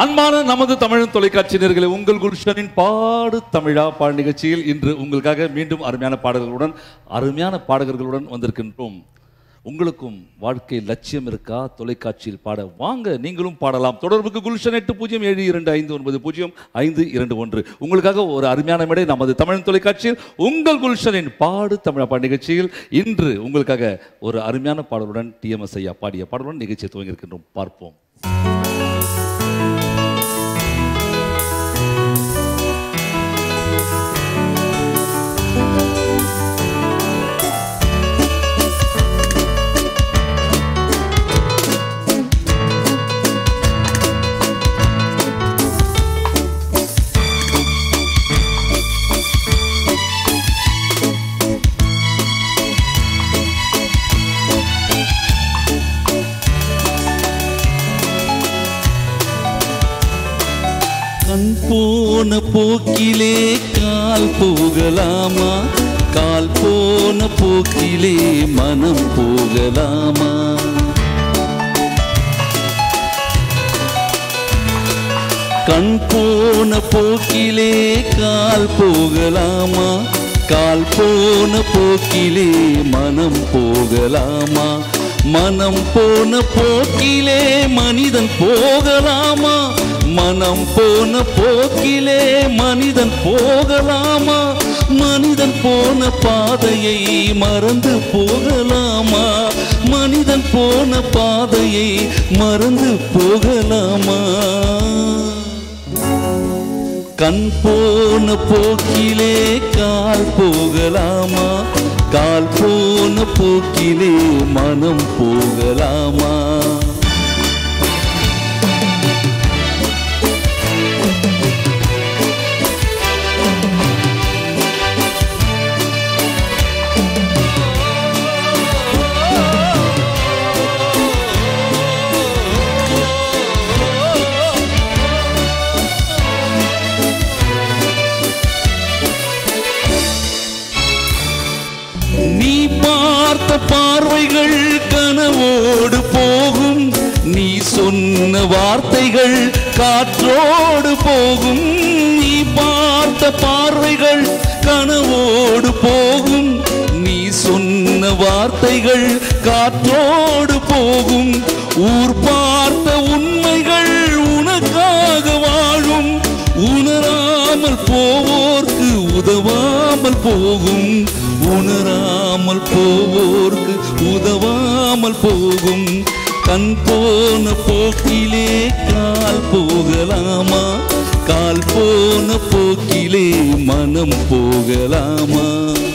அன்பான நமது தமிழ் தொலைக்காட்சி நேயர்களே, உங்கள் குல்ஷனின் பாடு தமிழா பாடு நிகழ்ச்சியில் இன்று உங்களுக்காக மீண்டும் அருமையான பாடகர்களுடன் வந்திருக்கின்றோம். உங்களுக்கும் வாழ்க்கை லட்சியம் இருக்கா? தொலைக்காட்சியில் பாட வாங்க, நீங்களும் பாடலாம். தொடர்புக்கு குல்ஷன் 8072500521. உங்களுக்காக ஒரு அருமையான மேடை நமது தமிழ் தொலைக்காட்சியில் உங்கள் குல்ஷனின் பாடு தமிழா பாடு நிகழ்ச்சியில் இன்று உங்களுக்காக ஒரு அருமையான பாடலுடன் TMS ஐயா பாடிய பாடலுடன் நிகழ்ச்சியை துவங்கியிருக்கின்றோம். பார்ப்போம். கண் போன போக்கிலே கால் போகலாமா? கால் போன போக்கிலே மனம் போகலாமா? கண் போன போக்கிலே கால் போகலாமா? கால் போன போக்கிலே மனம் போகலாமா? மனம் போன போக்கிலே மனிதன் போகலாமா? மனம் போன போக்கிலே மனிதன் போகலாமா? மனிதன் போன பாதையை மறந்து போகலாமா? மனிதன் போன பாதையை மறந்து போகலாமா? கண் போன போக்கிலே கால் போகலாமா? கால் போன போக்கிலே மனம் போகலாமா? நீ பார்த்த பார்வைகள் கனவோடு போகும், நீ சொன்ன வார்த்தைகள் காற்றோடு போகும். நீ பார்த்த பார்வைகள் கனவோடு போகும், நீ சொன்ன வார்த்தைகள் காற்றோடு போகும். ஊர் பார்த்த உண்மைகள் உனக்காக வாழும், உணராமல் போவோர்க்கு உதவாமல் போகும். உணராமல் போவோர்க்கு உதவாமல் போகும். கண் போன போக்கிலே கால் போகலாமா? கால் போன போக்கிலே மனம் போகலாமா?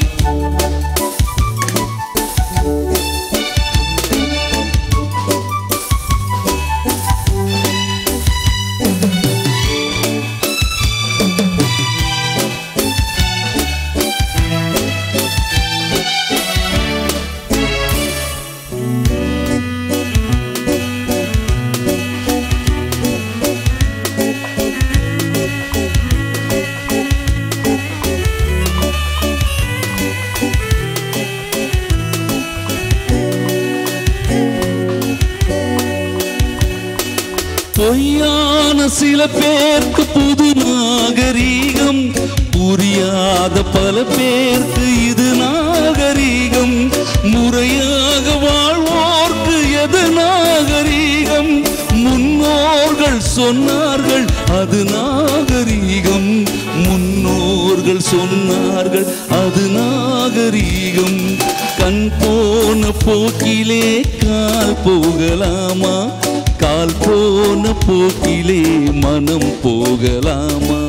பொய்யான சில பேருக்கு புது நாகரீகம், புரியாத பல பேருக்கு இது நாகரீகம். முறையாக வாழ்வோர்க்கு எது நாகரீகம்? முன்னோர்கள் சொன்னார்கள் அது நாகரீகம். முன்னோர்கள் சொன்னார்கள் அது நாகரீகம். கண் போன போக்கிலே கால் போகலாமா? கால் போன போக்கிலே மனம் போகலாமா?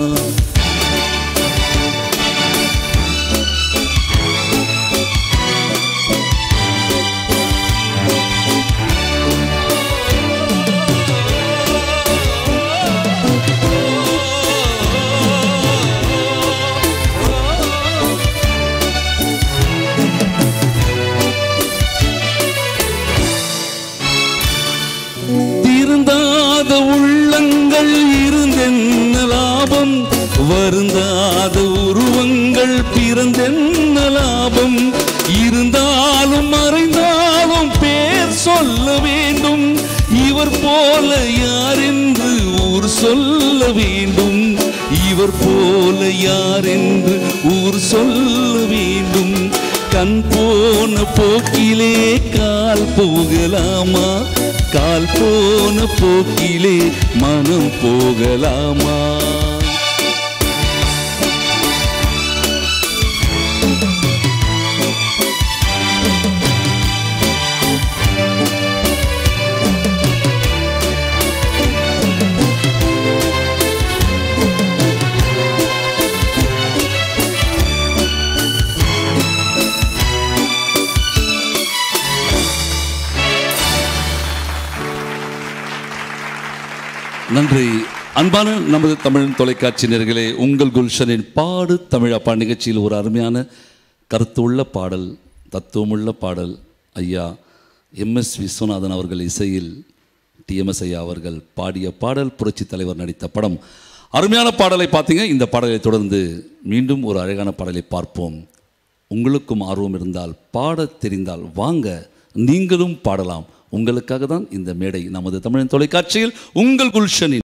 திருந்தாத உள்ளங்கள் இருந்தென்ன லாபம்? வருந்தாத உருவங்கள் பிறந்தென்ன லாபம்? இருந்தாலும் மறைந்தாலும் பேர் சொல்ல வேண்டும். இவர் போல யார் என்று ஊர் சொல்ல வேண்டும், இவர் போல யார் என்று ஊர் சொல்ல வேண்டும். கண் போன போக்கிலே கால் போகலாமா, கால் போன போக்கிலே மனம் போகலாமா? நன்றி. அன்பான நமது தமிழ் தொலைக்காட்சி நேயர்களே, உங்கள் குல்ஷனின் பாடு தமிழப்பா நிகழ்ச்சியில் ஒரு அருமையான கருத்துள்ள பாடல், தத்துவமுள்ள பாடல், ஐயா MS விஸ்வநாதன் அவர்கள் இசையில் TMS ஐயா அவர்கள் பாடிய பாடல், புரட்சி தலைவர் நடித்த படம். அருமையான பாடலை பார்த்தீங்க. இந்த பாடலை தொடர்ந்து மீண்டும் ஒரு அழகான பாடலை பார்ப்போம். உங்களுக்கும் ஆர்வம் இருந்தால், பாட தெரிந்தால் வாங்க, நீங்களும் பாடலாம். உங்களுக்காக தான் இந்த மேடை. நமது தமிழின் தொலைக்காட்சியில் உங்கள் குல்ஷனின்